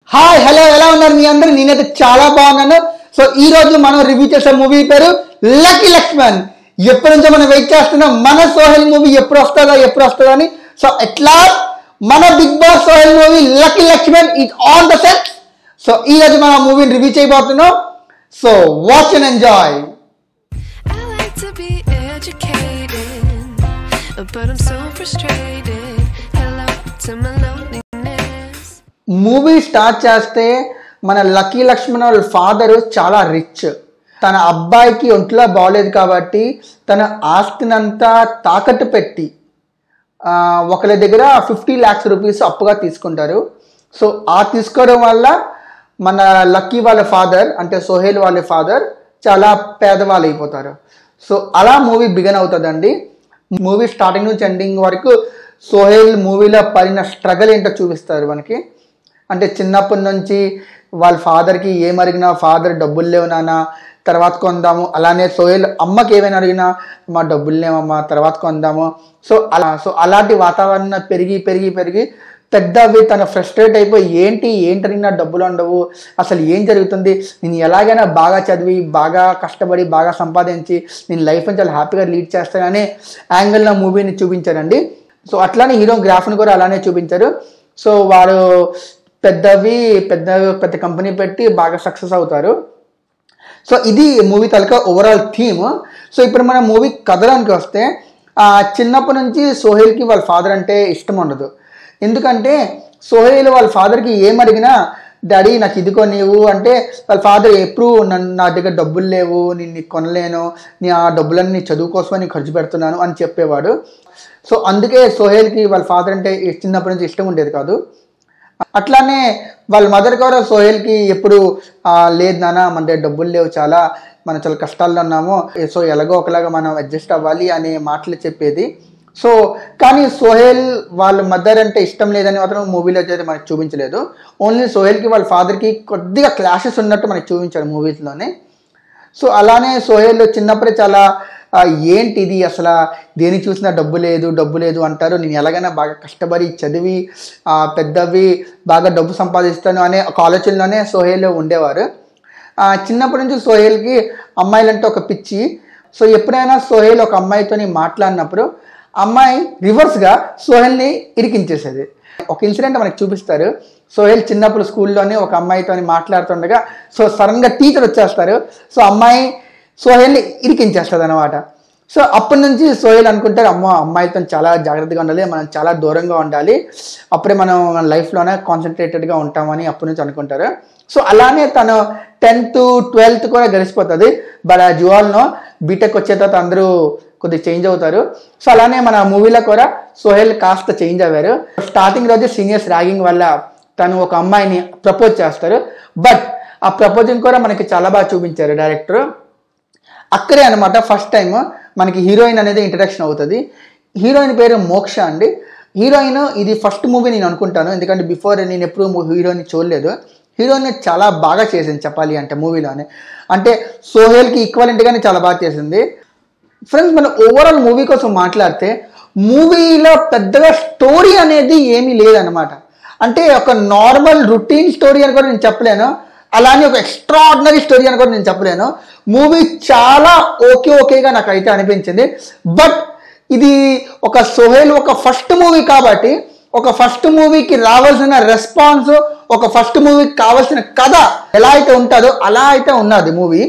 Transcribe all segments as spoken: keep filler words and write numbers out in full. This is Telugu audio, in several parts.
హాయ్ హలో ఎలా ఉన్నారు మీ అందరూ? నేనైతే చాలా బాగున్నాను. సో ఈ రోజు మనం రివ్యూ చేసే మూవీ పేరు లక్కీ లక్ష్మణ్. ఎప్పటి నుంచో మనం వెయిట్ చేస్తున్నాం మన సోహెల్ మూవీ ఎప్పుడు వస్తుందా ఎప్పుడు వస్తుందా అని. సో ఎట్లా మన Bigg Boss Sohel movie lucky Lakshman is on the set. So ఈ రోజు మనం మూవీని రివ్యూ చేయబోతున్నాం. So watch and enjoy. Movie start చేస్తే మన లక్కీ లక్ష్మణ్ వాళ్ళ ఫాదరు చాలా రిచ్. తన అబ్బాయికి ఒంట్లో బాగోలేదు కాబట్టి తన ఆస్తినంతా తాకట్టు పెట్టి ఒకరి దగ్గర ఫిఫ్టీ ల్యాక్స్ రూపీస్ అప్పుగా తీసుకుంటారు. సో ఆ తీసుకోవడం వల్ల మన లక్కీ వాళ్ళ ఫాదర్ అంటే సోహెల్ వాళ్ళ ఫాదర్ చాలా పేదవాళ్ళు అయిపోతారు. సో అలా మూవీ బిగిన్ అవుతుందండి. మూవీ స్టార్టింగ్ నుంచి ఎండింగ్ వరకు సోహెల్ మూవీలో పడిన స్ట్రగల్ ఏంటో చూపిస్తారు మనకి. అంటే చిన్నప్పటి నుంచి వాళ్ళ ఫాదర్కి ఏం అడిగినా ఫాదర్ డబ్బులు లేవు నాన్న తర్వాత కొందాము, అలానే సోహెల్ అమ్మకి ఏమైనా అడిగినా మా డబ్బులు లేవమ్మా తర్వాత కొందాము. సో అలా సో అలాంటి వాతావరణం పెరిగి పెరిగి పెరిగి పెద్దవి తన ఫ్రస్ట్రేట్ అయిపోయి ఏంటి ఏంటని నా డబ్బులు ఉండవు, అసలు ఏం జరుగుతుంది, నేను ఎలాగైనా బాగా చదివి బాగా కష్టపడి బాగా సంపాదించి నేను లైఫ్ని చాలా హ్యాపీగా లీడ్ చేస్తాననే యాంగిల్లో మూవీని చూపించారండి. సో అట్లానే హీరో గ్రాఫ్ని కూడా అలానే చూపించారు. సో వాడు పెద్దవి పెద్ద పెద్ద కంపెనీ పెట్టి బాగా సక్సెస్ అవుతారు. సో ఇది మూవీ తాలూకా ఓవరాల్ థీమ్. సో ఇప్పుడు మన మూవీ కథలోనికి వస్తే చిన్నప్పటి నుంచి సోహెల్కి వాళ్ళ ఫాదర్ అంటే ఇష్టం ఉండదు. ఎందుకంటే సోహెల్ వాళ్ళ ఫాదర్కి ఏం అడిగినా డాడీ నాకు ఇదిగో నీవు అంటే వాళ్ళ ఫాదర్ ఎప్పుడు నన్ను నా దగ్గర డబ్బులు లేవు నేను నీకు కొనలేను, నీ ఆ డబ్బులన్నీ చదువు కోసమని ఖర్చు పెడుతున్నాను అని చెప్పేవాడు. సో అందుకే సోహెల్కి వాళ్ళ ఫాదర్ అంటే చిన్నప్పటి నుంచి ఇష్టం ఉండేది కాదు. అట్లానే వాళ్ళ మదర్ కూడా సోహెల్కి ఎప్పుడు లేదు నాన్న మన దగ్గర డబ్బులు లేవు, చాలా మనం చాలా కష్టాల్లో ఉన్నాము, సో ఎలాగో ఒకలాగా మనం అడ్జస్ట్ అవ్వాలి అనే మాటలు చెప్పేది. సో కానీ సోహెల్ వాళ్ళ మదర్ అంటే ఇష్టం లేదని మాత్రం మూవీలో అయితే మనకి చూపించలేదు. ఓన్లీ సోహెల్కి వాళ్ళ ఫాదర్కి కొద్దిగా క్లాషెస్ ఉన్నట్టు మనకి చూపించారు మూవీస్లోనే. సో అలానే సోహెల్ చిన్నప్పుడే చాలా ఏంటి ఇది అసలు దేనికి చూసినా డబ్బు లేదు డబ్బు లేదు అంటారు, నేను ఎలాగైనా బాగా కష్టపడి చదివి పెద్దవి బాగా డబ్బు సంపాదిస్తాను అనే ఒక ఆలోచనలోనే సోహెల్ ఉండేవారు. చిన్నప్పటి నుంచి సోహెల్కి అమ్మాయిలంటే ఒక పిచ్చి. సో ఎప్పుడైనా సోహెల్ ఒక అమ్మాయితోని మాట్లాడినప్పుడు అమ్మాయి రివర్స్గా సోహెల్ని ఇరికించేసేది. ఒక ఇన్సిడెంట్ మనకి చూపిస్తారు. సోహెల్ చిన్నప్పుడు స్కూల్లోనే ఒక అమ్మాయితో మాట్లాడుతుండగా సో సడన్గా టీచర్ వచ్చేస్తారు. సో అమ్మాయి సోహెల్ని ఇరికించేస్తుంది అనమాట. సో అప్పటి నుంచి సోహెల్ అనుకుంటారు అమ్మ అమ్మాయితో చాలా జాగ్రత్తగా ఉండాలి, మనం చాలా దూరంగా ఉండాలి, అప్పుడే మనం మన లైఫ్లోనే కాన్సన్ట్రేటెడ్గా ఉంటామని అప్పటి నుంచి అనుకుంటారు. సో అలానే తను టెన్త్ ట్వెల్త్ కూడా గడిచిపోతుంది. బట్ ఆ జువాల్నో బీటెక్ వచ్చే తర్వాత అందరూ కొద్దిగా చేంజ్ అవుతారు. సో అలానే మన మూవీలో కూడా సోహెల్ కాస్త చేంజ్ అయ్యారు. స్టార్టింగ్ రోజు సీనియర్స్ ర్యాగింగ్ వల్ల తను ఒక అమ్మాయిని ప్రపోజ్ చేస్తారు. బట్ ఆ ప్రపోజింగ్ కూడా మనకి చాలా బాగా చూపించారు డైరెక్టర్. అక్కడే అనమాట ఫస్ట్ టైం మనకి హీరోయిన్ అనేది ఇంట్రడక్షన్ అవుతుంది. హీరోయిన్ పేరు మోక్ష అండి. హీరోయిన్ ఇది ఫస్ట్ మూవీ నేను అనుకుంటాను, ఎందుకంటే బిఫోర్ నేను ఎప్పుడు హీరోయిన్ చూడలేదు. హీరోయిన్ చాలా బాగా చేసింది చెప్పాలి అంటే మూవీలోనే, అంటే సోహెల్కి ఈక్వలెంట్గానే చాలా బాగా చేసింది. ఫ్రెండ్స్ మనం ఓవరాల్ మూవీ కోసం మాట్లాడితే మూవీలో పెద్దగా స్టోరీ అనేది ఏమీ లేదనమాట. అంటే ఒక నార్మల్ రొటీన్ స్టోరీ అని కూడా నేను చెప్పలేను, అలానే ఒక ఎక్స్ట్రాడినరీ స్టోరీ అని కూడా నేను చెప్పలేను. మూవీ చాలా ఓకే ఓకేగా నాకు అయితే అనిపించింది. బట్ ఇది ఒక సోహెల్ ఒక ఫస్ట్ మూవీ కాబట్టి ఒక ఫస్ట్ మూవీకి రావాల్సిన రెస్పాన్స్, ఒక ఫస్ట్ మూవీకి కావాల్సిన కథ ఎలా అయితే ఉంటుందో అలా అయితే ఉన్నది మూవీ.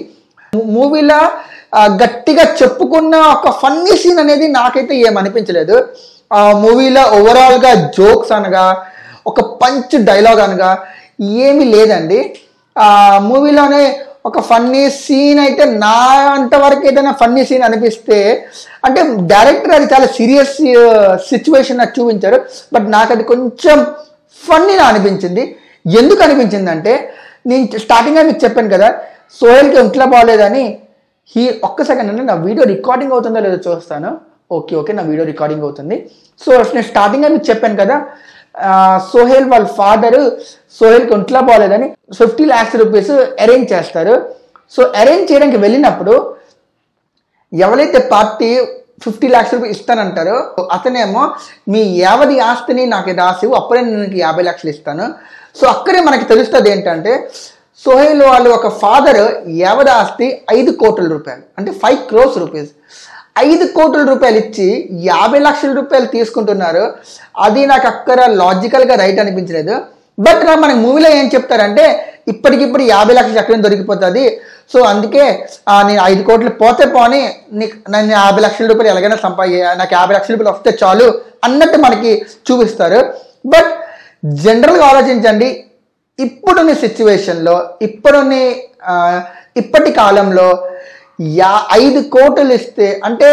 మూవీలో గట్టిగా చెప్పుకున్న ఒక ఫన్నీ సీన్ అనేది నాకైతే ఏమనిపించలేదు. ఆ మూవీలో ఓవరాల్గా జోక్స్ అనగా ఒక పంచ్ డైలాగ్ అనగా ఏమీ లేదండి. ఆ మూవీలోనే ఒక ఫన్నీ సీన్ అయితే నా అంతవరకు ఏదైనా ఫన్నీ సీన్ అనిపిస్తే అంటే డైరెక్టర్ అది చాలా సీరియస్ సిచ్యువేషన్ నాకు చూపించారు. బట్ నాకు అది కొంచెం ఫన్నీగా అనిపించింది. ఎందుకు అనిపించింది అంటే నేను స్టార్టింగ్గా మీకు చెప్పాను కదా సోహెల్కి ఒంట్లో బాగోలేదని. హీ ఒక్క సెకండ్ అంటే నా వీడియో రికార్డింగ్ అవుతుందో లేదో చూస్తాను. ఓకే ఓకే నా వీడియో రికార్డింగ్ అవుతుంది. సో నేను స్టార్టింగ్గా మీకు చెప్పాను కదా సోహెల్ వాళ్ళ ఫాదరు సోహెల్కి ఒంట్లో బాగోలేదని ఫిఫ్టీ ల్యాక్స్ రూపీస్ అరేంజ్ చేస్తారు. సో అరేంజ్ చేయడానికి వెళ్ళినప్పుడు ఎవరైతే పార్టీ ఫిఫ్టీ ల్యాక్స్ రూపీస్ ఇస్తానంటారో అతనేమో మీ యావది ఆస్తిని నాకు రాసి అప్పుడే నేను యాభై లక్షలు ఇస్తాను, సో అక్కడే మనకి తెలుస్తుంది ఏంటంటే సోహెల్ వాళ్ళు ఒక ఫాదర్ ఎవరి ఆస్తి ఐదు కోట్ల రూపాయలు అంటే ఫైవ్ క్రోర్స్ రూపీస్ ఐదు కోట్ల రూపాయలు ఇచ్చి యాభై లక్షల రూపాయలు తీసుకుంటున్నారు. అది నాకు అక్కడ లాజికల్గా రైట్ అనిపించలేదు. బట్ మనకి మూవీలో ఏం చెప్తారంటే ఇప్పటికిప్పుడు యాభై లక్షలు ఎక్కడ దొరికిపోతుంది, సో అందుకే నేను ఐదు కోట్లు పోతే పోని నీకు నేను యాభై లక్షల రూపాయలు ఎలాగైనా సంపాది నాకు యాభై లక్షల రూపాయలు వస్తే చాలు అన్నట్టు మనకి చూపిస్తారు. బట్ జనరల్గా ఆలోచించండి, ఇప్పుడున్న సిచ్యువేషన్లో ఇప్పుడున్న ఇప్పటి కాలంలో యా ఐదు కోట్లు ఇస్తే అంటే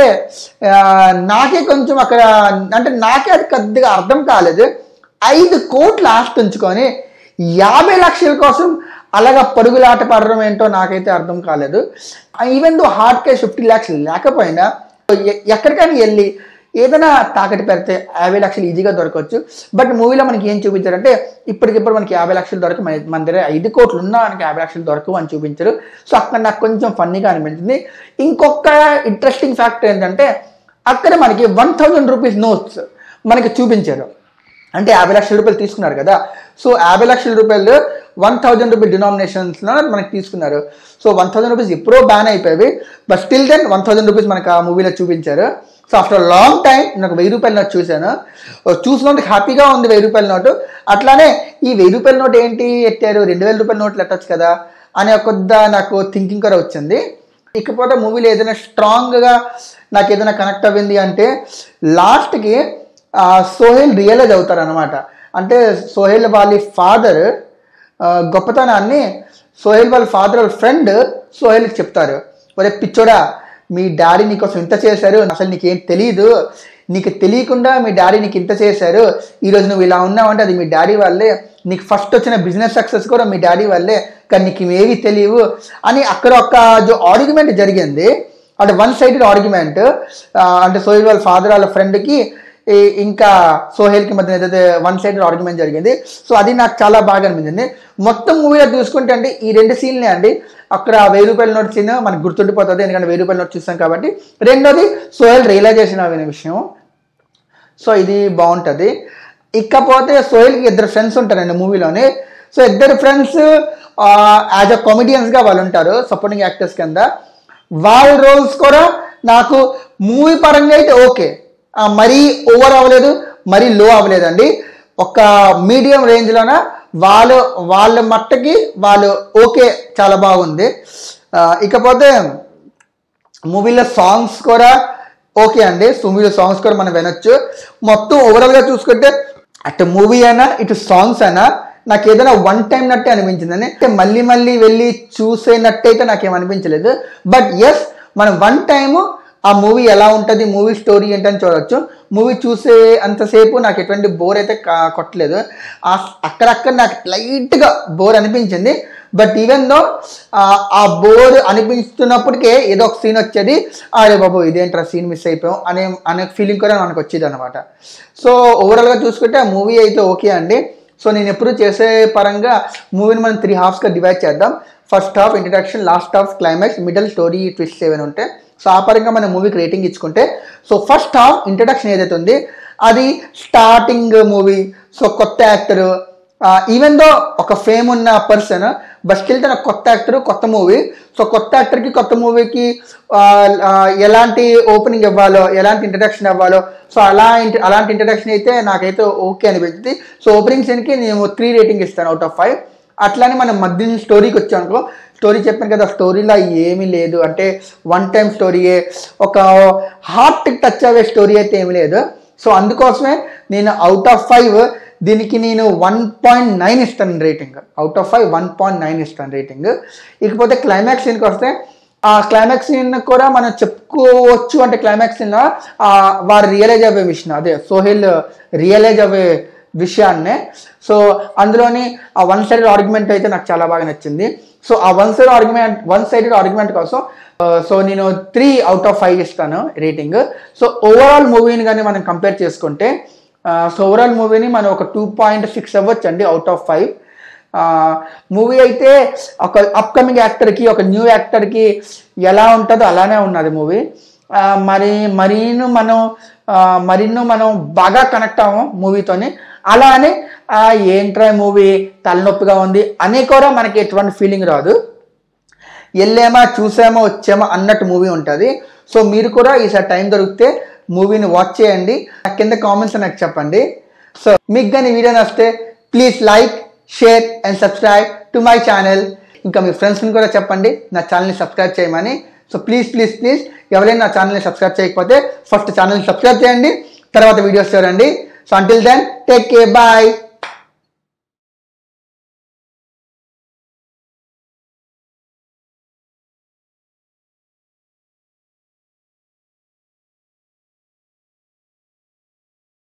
నాకే కొంచెం అక్కడ అంటే నాకే అది కొద్దిగా అర్థం కాలేదు. ఐదు కోట్లు ఆస్తి ఉంచుకొని యాభై లక్షల కోసం అలాగా పరుగులాట పడడం ఏంటో నాకైతే అర్థం కాలేదు. Even though hard cash fifty lakhs లేకపోయినా ఎక్కడికైనా వెళ్ళి ఏదైనా తాకట్టు పెడితే యాభై లక్షలు ఈజీగా దొరకవచ్చు. బట్ మూవీలో మనకి ఏం చూపించారంటే ఇప్పటికిప్పుడు మనకి యాభై లక్షలు దొరక మన దగ్గర ఐదు కోట్లు ఉన్నా మనకి యాభై లక్షలు దొరకవు అని చూపించారు. సో అక్కడ నాకు కొంచెం ఫన్నీగా అనిపించింది. ఇంకొక ఇంట్రెస్టింగ్ ఫ్యాక్టర్ ఏంటంటే అక్కడ మనకి వన్ థౌజండ్ రూపీస్ నోట్స్ మనకి చూపించారు. అంటే యాభై లక్షల రూపాయలు తీసుకున్నారు కదా, సో యాభై లక్షల రూపాయలు వన్ థౌజండ్ రూపీస్ డినామినేషన్స్లో మనకి తీసుకున్నారు. సో వన్ థౌజండ్ రూపీస్ ఎప్పుడో బ్యాన్ అయిపోయి, but still then one thousand rupees మనకు ఆ మూవీలో చూపించారు. సో ఆఫ్టర్ లాంగ్ టైం నేను ఒక వెయ్యి రూపాయల నోట్ చూశాను. చూసినందుకు హ్యాపీగా ఉంది వెయ్యి రూపాయల నోటు. అట్లానే ఈ వెయ్యి రూపాయల నోట్ ఏంటి ఎట్టారు, రెండు వేల రూపాయల నోట్లు ఎట్టచ్చు కదా అనే కొద్ద నాకు థింకింగ్ కూడా వచ్చింది. ఇకపోతే మూవీలో ఏదైనా స్ట్రాంగ్గా నాకు ఏదైనా కనెక్ట్ అవ్వింది అంటే లాస్ట్కి సోహెల్ రియలైజ్ అవుతారు అనమాట. అంటే సోహెల్ వాళ్ళ ఫాదర్ గొప్పతనాన్ని సోహెల్ వాళ్ళ ఫాదర్ వాళ్ళ ఫ్రెండ్ సోహెల్కి చెప్తారు, ఒరే పిచ్చోడా మీ డాడీ నీకోసం ఇంత చేశారు, అసలు నీకేం తెలియదు, నీకు తెలియకుండా మీ డాడీ నీకు ఇంత చేశారు, ఈరోజు నువ్వు ఇలా ఉన్నావంటే అది మీ డాడీ వాళ్ళే, నీకు ఫస్ట్ వచ్చిన బిజినెస్ సక్సెస్ కూడా మీ డాడీ వాళ్ళే, కానీ నీకు ఏవి తెలియవు అని అక్కడ ఒక ఆర్గ్యుమెంట్ జరిగింది. అంటే వన్ సైడెడ్ ఆర్గ్యుమెంట్, అంటే సోహెల్ వాళ్ళ ఫాదర్ వాళ్ళ ఫ్రెండ్కి ఇంకా సోహెల్కి మధ్య ఏదైతే వన్ సైడెడ్ ఆర్గ్యుమెంట్ జరిగింది. సో అది నాకు చాలా బాగా అనిపించింది. మొత్తం మూవీలో చూసుకుంటే అండి ఈ రెండు సీన్లే అండి. అక్కడ వెయ్యి రూపాయల నోట్ సీన్ మనకు గుర్తుండిపోతుంది, ఎందుకంటే వెయ్యి రూపాయల నోట్ చూస్తాం కాబట్టి. రెండోది సోహెల్ రియలైజేషన్ అనే విషయం, సో ఇది బాగుంటుంది. ఇకపోతే సోహెల్కి ఇద్దరు ఫ్రెండ్స్ ఉంటారండి మూవీలోని. సో ఇద్దరు ఫ్రెండ్స్ యాజ్ అ కామెడియన్స్గా వాళ్ళు ఉంటారు, సపోర్టింగ్ యాక్టర్స్ కింద. వాళ్ళ రోల్స్ కూడా నాకు మూవీ పరంగా అయితే ఓకే, మరీ ఓవర్ అవ్వలేదు మరీ లో అవ్వలేదండి, ఒక మీడియం రేంజ్లోన వాళ్ళు వాళ్ళ మట్టకి వాళ్ళు ఓకే, చాలా బాగుంది. ఇకపోతే మూవీలో సాంగ్స్ కూడా ఓకే అండి, మూవీలో సాంగ్స్ కూడా మనం వినొచ్చు. మొత్తం ఓవరాల్గా చూసుకుంటే అటు మూవీ అయినా ఇటు సాంగ్స్ అయినా నాకు ఏదైనా వన్ టైం నట్టే అనిపించిందని, అంటే మళ్ళీ మళ్ళీ వెళ్ళి చూసేనట్టయితే నాకేమనిపించలేదు. బట్ ఎస్ మనం వన్ టైము ఆ మూవీ ఎలా ఉంటుంది, మూవీ స్టోరీ ఏంటని చూడవచ్చు. మూవీ చూసే అంతసేపు నాకు ఎటువంటి బోర్ అయితే కొట్టలేదు. అక్కడక్కడ నాకు లైట్గా బోర్ అనిపించింది. బట్ ఈవెన్ దో ఆ బోర్ అనిపిస్తున్నప్పటికే ఏదో ఒక సీన్ వచ్చేది, అరే బాబు ఇదేంట్రా సీన్ మిస్ అయిపోయాం అనే అనే ఫీలింగ్ కూడా మనకు వచ్చేది అనమాట. సో ఓవరాల్గా చూసుకుంటే ఆ మూవీ అయితే ఓకే అండి. సో నేను ఎప్పుడు చేసే పరంగా మూవీని మనం త్రీ హాఫ్స్గా డివైడ్ చేద్దాం. First half introduction, last half climax, middle story twist ఏమైనా ఉంటే. సో ఆ పరంగా మనం మూవీకి రేటింగ్ ఇచ్చుకుంటే, సో ఫస్ట్ హాఫ్ ఇంట్రడక్షన్ ఏదైతే ఉంది అది స్టార్టింగ్ మూవీ. సో కొత్త యాక్టరు, ఈవెన్ దో ఒక ఫేమ్ ఉన్న పర్సన్, బట్ స్టిల్ తన కొత్త యాక్టర్ కొత్త మూవీ. సో కొత్త యాక్టర్కి కొత్త మూవీకి ఎలాంటి ఓపెనింగ్ ఇవ్వాలో, ఎలాంటి ఇంట్రడక్షన్ ఇవ్వాలో, సో అలా అలాంటి ఇంట్రడక్షన్ అయితే నాకైతే ఓకే అనిపించింది. సో ఓపెనింగ్ సీన్కి నేను త్రీ రేటింగ్ ఇస్తాను అవుట్ ఆఫ్ ఫైవ్. అట్లానే మనం మధ్య స్టోరీకి వచ్చాం అనుకో, స్టోరీ చెప్పాను కదా, స్టోరీలో ఏమీ లేదు, అంటే వన్ టైం స్టోరీయే, ఒక హార్ట్ టచ్ అయ్యే స్టోరీ అయితే ఏమీ లేదు. సో అందుకోసమే నేను అవుట్ ఆఫ్ ఫైవ్ దీనికి నేను వన్ పాయింట్ నైన్ ఇస్తాను rating. Out of five one point nine ఇస్తాను రేటింగ్. ఇకపోతే క్లైమాక్స్ సీన్కి వస్తే, ఆ క్లైమాక్స్ సీన్ కూడా మనం చెప్పుకోవచ్చు. అంటే క్లైమాక్స్ సీన్ వారు రియలైజ్ అవ్వే విషయం, అదే సోహెల్ రియలైజ్ అవ్వే విషయాన్నే. సో అందులోని ఆ వన్ సైడెడ్ ఆర్గ్యుమెంట్ అయితే నాకు చాలా బాగా నచ్చింది. సో ఆ one side argument one sided argument కోసం సో నేను త్రీ అవుట్ ఆఫ్ ఫైవ్ ఇస్తాను రేటింగ్. సో ఓవరాల్ మూవీని కానీ మనం కంపేర్ చేసుకుంటే, సో ఓవరాల్ మూవీని మనం ఒక టూ పాయింట్ సిక్స్ అవ్వచ్చు అండి అవుట్ ఆఫ్ ఫైవ్. మూవీ అయితే ఒక అప్కమింగ్ యాక్టర్కి, ఒక న్యూ యాక్టర్కి ఎలా ఉంటుందో అలానే ఉన్నది మూవీ. మరి మరీను మనం మరిన్నో మనం బాగా కనెక్ట్ అవ్వము మూవీతోని. అలా అని ఏంట్రా మూవీ తలనొప్పిగా ఉంది అనే కూడా మనకి ఎటువంటి ఫీలింగ్ రాదు. వెళ్ళామా చూసామా వచ్చామా అన్నట్టు మూవీ ఉంటుంది. సో మీరు కూడా ఈసారి టైం దొరికితే మూవీని వాచ్ చేయండి. కింద కామెంట్స్ నాకు చెప్పండి. సో మీకు కానీ వీడియో నచ్చితే please like, share and subscribe to my channel. ఇంకా మీ ఫ్రెండ్స్ని కూడా చెప్పండి నా ఛానల్ని సబ్స్క్రైబ్ చేయమని. సో ప్లీజ్ ప్లీజ్ ప్లీజ్ ఎవరైనా నా ఛానల్ని సబ్స్క్రైబ్ చేయకపోతే ఫస్ట్ ఛానల్ని సబ్స్క్రైబ్ చేయండి, తర్వాత వీడియోస్ చూడండి. So until then take care, bye.